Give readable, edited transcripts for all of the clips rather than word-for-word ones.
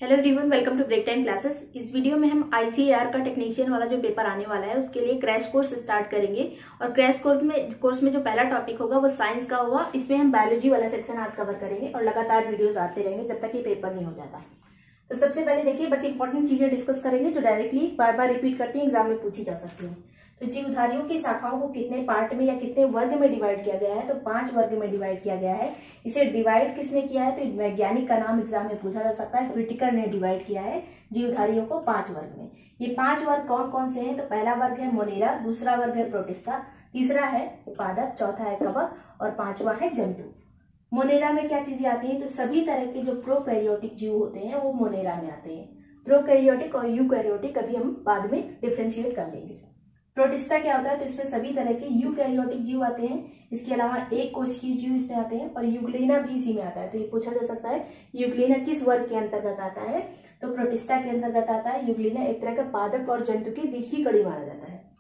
Hello everyone, welcome to break time classes. इस video में हम आईसीएआर का टेक्नीशियन वाला जो पेपर आने वाला है उसके लिए क्रैश कोर्स स्टार्ट करेंगे। और क्रैश कोर्स में जो पहला टॉपिक होगा वो साइंस का होगा। इसमें हम बायोलॉजी वाला सेक्शन आज कवर करेंगे और लगातार वीडियोस आते रहेंगे जब तक ये पेपर नहीं हो जाता। तो सबसे पहले देखिए, बस इंपॉर्टेंट चीजें डिस्कस करेंगे जो डायरेक्टली बार बार रिपीट करती है, एग्जाम में पूछी जा सकती है। तो जीवधारियों की शाखाओं को कितने पार्ट में या कितने वर्ग में डिवाइड किया गया है? तो 5 वर्ग में डिवाइड किया गया है। इसे डिवाइड किसने किया है? तो वैज्ञानिक का नाम एग्जाम में पूछा जा सकता है। व्हिटेकर ने डिवाइड किया है जीवधारियों को 5 वर्ग में। ये 5 वर्ग कौन कौन से हैं? तो पहला वर्ग है मोनेरा, दूसरा वर्ग है प्रोटिस्टा, तीसरा है पादप, चौथा है कवक और 5वां है जंतु। मोनेरा में क्या चीजें आती हैं? तो सभी तरह के जो प्रोकैरियोटिक जीव होते हैं वो मोनेरा में आते हैं। प्रोकैरियोटिक और यूकैरियोटिक अभी हम बाद में डिफ्रेंशिएट कर लेंगे। प्रोटिस्टा क्या होता है? तो इसमें सभी तरह के यूकैरियोटिक जीव आते हैं। इसके अलावा एक कोशिकीय जीव इसमें आते हैं और यूग्लिना भी इसी में आता है। तो ये पूछा जा सकता है यूग्लिना किस वर्ग के अंतर्गत आता है? तो प्रोटिस्टा के अंतर्गत आता है। यूग्लिना एक तरह का पादप और जंतु के बीच की कड़ी माना जाता है।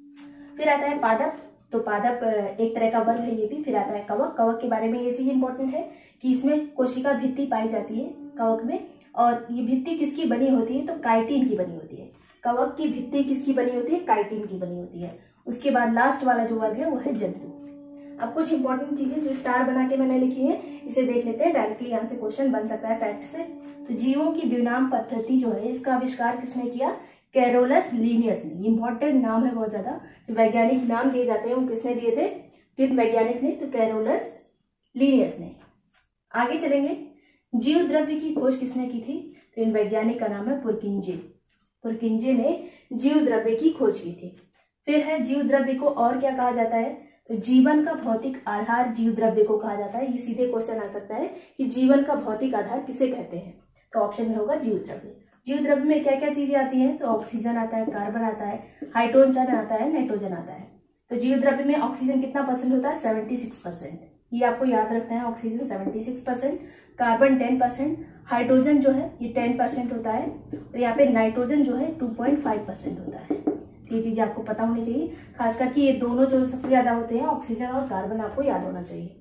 फिर आता है पादप। तो पादप एक तरह का वर्ग है ये भी। फिर आता है कवक। कवक के बारे में ये चीज इंपॉर्टेंट है कि इसमें कोशिका भित्ति पाई जाती है कवक में। और ये भित्ति किसकी बनी होती है? तो काइटिन की बनी होती है। कवक की भित्ति किसकी बनी होती है? काइटिन की बनी होती है। उसके बाद लास्ट वाला जो वर्ग है वो है जंतु। अब कुछ इंपॉर्टेंट चीजें जो स्टार बना के मैंने लिखी है इसे देख लेते हैं। डायरेक्टली यहाँ से क्वेश्चन बन सकता है फैक्ट से। तो जीवों की द्विनाम पद्धति जो है इसका आविष्कार किसने किया? कैरोलस लीनियस ने। इंपॉर्टेंट नाम है बहुत ज्यादा। जो वैज्ञानिक नाम दिए जाते हैं वो किसने दिए थे? किन वैज्ञानिक ने? तो कैरोलस लीनियस ने। आगे चलेंगे। जीव द्रव्य की खोज किसने की थी? तो इन वैज्ञानिक का नाम है पुरकिंजे। पुरकिंजे ने जीव द्रव्य की खोज की थी। फिर है जीव द्रव्य को और क्या कहा जाता है? तो जीवन का भौतिक आधार जीव द्रव्य को कहा जाता है। ये सीधे क्वेश्चन आ सकता है कि जीवन का भौतिक आधार किसे कहते हैं? तो ऑप्शन में होगा जीव द्रव्य। जीव द्रव्य में क्या क्या चीजें आती हैं? तो ऑक्सीजन आता है, कार्बन आता है, हाइड्रोजन आता है, नाइट्रोजन आता है। तो जीव द्रव्य में ऑक्सीजन कितना परसेंट होता है? 76%। ये आपको याद रखना है। ऑक्सीजन 76%, कार्बन 10%, हाइड्रोजन जो है ये 10% होता है और यहाँ पे नाइट्रोजन जो है 2.5% होता है। ये चीजें आपको पता होनी चाहिए। खास करके ये दोनों जो सबसे ज्यादा होते हैं ऑक्सीजन और कार्बन, आपको याद होना चाहिए।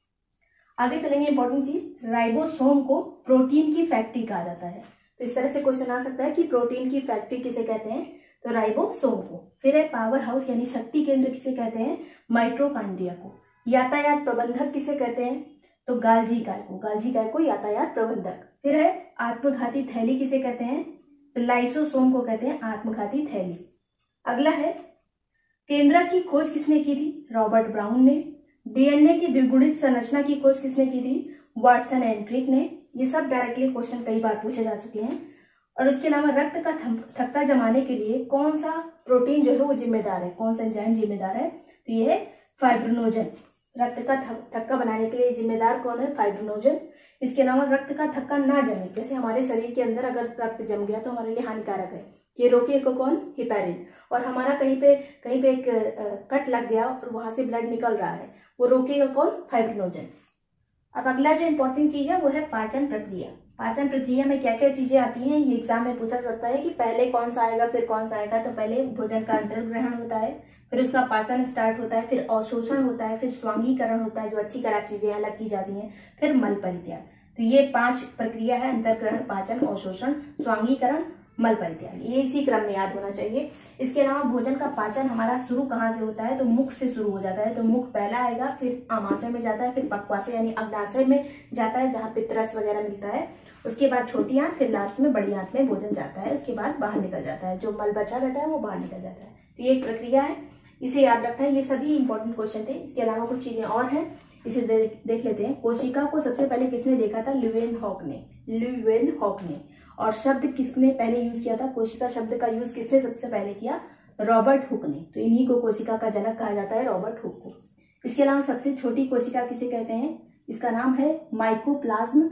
आगे चलेंगे। इंपॉर्टेंट चीज, राइबोसोम को प्रोटीन की फैक्ट्री कहा जाता है। तो इस तरह से क्वेश्चन आ सकता है कि प्रोटीन की फैक्ट्री किसे कहते हैं? तो राइबोसोम को। फिर है पावर हाउस यानी शक्ति केंद्र किसे कहते हैं? माइटोकॉन्ड्रिया को। यातायात प्रबंधक किसे कहते हैं? तो गाल्जी काय को। गाल्जी काय को यातायात प्रबंधक। फिर है आत्मघाती थैली किसे कहते हैं? तो लाइसोसोम को कहते हैं आत्मघाती थैली। अगला है केंद्रक की खोज किसने की थी? रॉबर्ट ब्राउन ने। डीएनए की द्विगुणित संरचना की खोज किसने की थी? वाटसन एंड क्रिक ने। ये सब डायरेक्टली क्वेश्चन कई बार पूछे जा चुके हैं। और उसके अलावा रक्त का थक्का जमाने के लिए कौन सा प्रोटीन जो है वो जिम्मेदार है? कौन सा एंजाइम जिम्मेदार है? तो ये है फाइब्रिनोजन। रक्त का थक्का बनाने के लिए जिम्मेदार कौन है? फाइब्रिनोजन। इसके अलावा रक्त का थक्का ना जमे, जैसे हमारे शरीर के अंदर अगर रक्त जम गया तो हमारे लिए हानिकारक है, ये रोकेगा कौन? हिपैरिन। और हमारा कहीं पे एक कट लग गया और वहां से ब्लड निकल रहा है, वो रोकेगा कौन? फाइब्रिनोजन। अब अगला जो इंपॉर्टेंट चीज है वो है पाचन प्रक्रिया। पाचन प्रक्रिया में क्या क्या चीजें आती हैं ये एग्जाम में पूछा सकता है कि पहले कौन सा आएगा फिर कौन सा आएगा। तो पहले भोजन का अंतर्ग्रहण होता है, फिर उसका पाचन स्टार्ट होता है, फिर अवशोषण होता है, फिर स्वांगीकरण होता है जो अच्छी खराब चीजें अलग की जाती हैं, फिर मल परित्याग। तो ये 5 प्रक्रिया है, अंतर्ग्रहण, पाचन, अवशोषण, स्वांगीकरण, मल परित्याग। ये इसी क्रम में याद होना चाहिए। इसके अलावा भोजन का पाचन हमारा शुरू कहाँ से होता है? तो मुख से शुरू हो जाता है। तो मुख पहला आएगा, फिर आमाशय में जाता है, फिर पक्वाशय यानी अग्नाशय में जाता है जहाँ पित्तरस वगैरह मिलता है। उसके बाद छोटी आंत, फिर लास्ट में बड़ी आंत में भोजन जाता है। उसके बाद बाहर निकल जाता है, जो मल बचा रहता है वो बाहर निकल जाता है। तो ये एक प्रक्रिया है, इसे याद रखना है। ये सभी इंपॉर्टेंट क्वेश्चन थे। इसके अलावा कुछ चीजें और हैं, इसे देख लेते हैं। कोशिका को सबसे पहले किसने देखा था? ल्यूवेनहॉक ने। और शब्द किसने पहले यूज किया था? कोशिका शब्द का यूज किसने सबसे पहले किया? रॉबर्ट हुक ने। तो इन्हीं को कोशिका का जनक कहा जाता है, रॉबर्ट हुक को। इसके अलावा सबसे छोटी कोशिका किसे कहते हैं? इसका नाम है माइकोप्लाज्म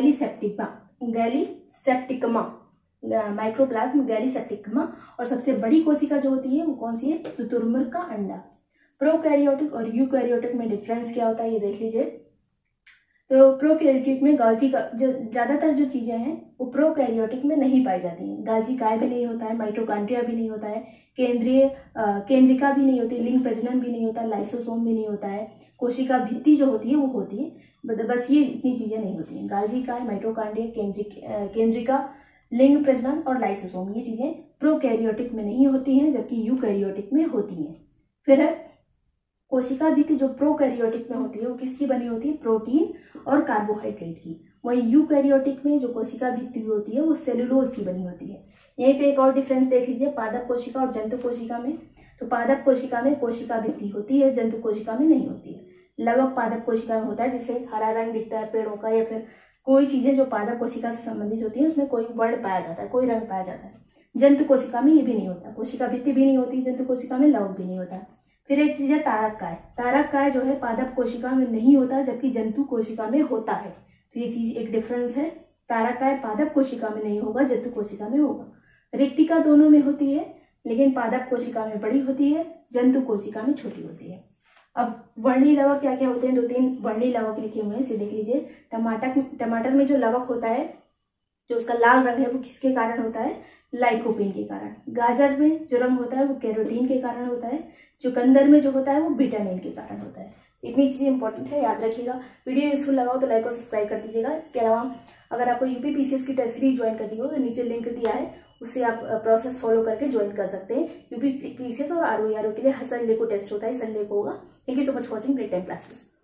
गैलीसेप्टिकमा। माइक्रोप्लाज्म गैलीसेप्टिकमा। और सबसे बड़ी कोशिका जो होती है वो कौन सी है? शुतुरमुर्ग का अंडा। प्रोकैरियोटिक और यूकैरियोटिक में डिफरेंस क्या होता है ये देख लीजिए। तो प्रोकैरियोटिक में गाल्जी का जो ज़्यादातर जो चीज़ें हैं वो प्रोकैरियोटिक में नहीं पाई जाती हैं। गाल्जी काय भी नहीं होता है, माइटोकॉन्ड्रिया भी नहीं होता है, केंद्रिका भी नहीं होती, लिंग प्रजनन भी नहीं होता, लाइसोसोम भी नहीं होता है, कोशिका भित्ति जो होती है वो होती है, बस ये इतनी चीज़ें नहीं होती हैं। गाल्जी काय, माइटोकॉन्ड्रिया, केंद्रिका, लिंग प्रजनन और लाइसोसोम, ये चीज़ें प्रोकैरियोटिक में नहीं होती हैं, जबकि यूकैरियोटिक में होती हैं। फिर है कोशिका भित्ति, जो प्रोकैरियोटिक में होती है वो किसकी बनी होती है? प्रोटीन और कार्बोहाइड्रेट की। वहीं यूकैरियोटिक में जो कोशिका भित्ति होती है वो सेलुलोज की बनी होती है। यहीं पे एक और डिफरेंस देख लीजिए पादप कोशिका और जंतु कोशिका में। तो पादप कोशिका में कोशिका भित्ति होती है, जंतु कोशिका में नहीं होती है। लवक पादप कोशिका में होता है, जिससे हरा रंग दिखता है पेड़ों का, या फिर कोई चीजें जो पादप कोशिका से संबंधित होती है उसमें कोई वर्ण पाया जाता है, कोई रंग पाया जाता है। जंतु कोशिका में ये भी नहीं होता, कोशिका भित्ति भी नहीं होती जंतु कोशिका में, लवक भी नहीं होता। फिर एक चीज है तारक काय। तारक काय जो है पादप कोशिका में नहीं होता, जबकि जंतु कोशिका में होता है। तो ये चीज एक डिफरेंस है, तारक काय पादप कोशिका में नहीं होगा, जंतु कोशिका में होगा। रिक्तिका दोनों में होती है, लेकिन पादप कोशिका में बड़ी होती है, जंतु कोशिका में छोटी होती है। अब वर्णी लवक क्या क्या होते हैं? 2-3 वर्णी लवक लिखे हुए हैं, इसे देख लीजिए। टमाटर में जो लवक होता है, जो उसका लाल रंग है, वो किसके कारण होता है? लाइकोपीन के कारण। गाजर में जो रंग होता है वो कैरोटीन के कारण होता है। चुकंदर में जो होता है वो विटामिन के कारण होता है। इतनी चीजें इंपॉर्टेंट है, याद रखिएगा। वीडियो यूजफुल लगा हो तो लाइक और सब्सक्राइब कर दीजिएगा। इसके अलावा अगर आपको यूपी पीसीएस की टेस्ट सीरीज ज्वाइन करनी हो तो नीचे लिंक दिया है, उससे आप प्रोसेस फॉलो करके ज्वाइन कर सकते हैं। यूपी पीसीएस और आरओ के लिए हर संडे को टेस्ट होता है, संडे को होगा। Thank you so much for watching great time classes.